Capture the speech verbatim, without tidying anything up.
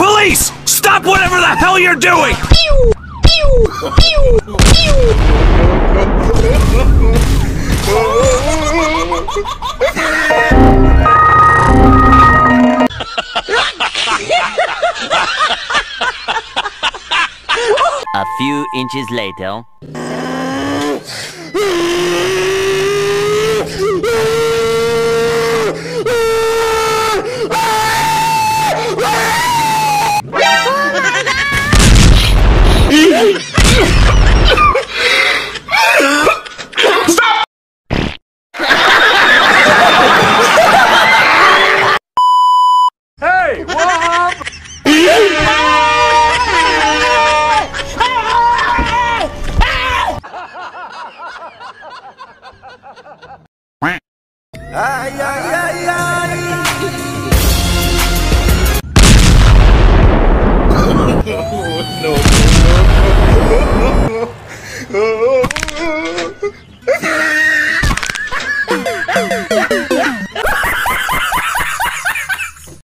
Police! Stop whatever the hell you're doing! Pew! Pew! Pew! Pew! A few inches later. Hey, what happened? Ay, ay, ay, ay. No, no, no, no.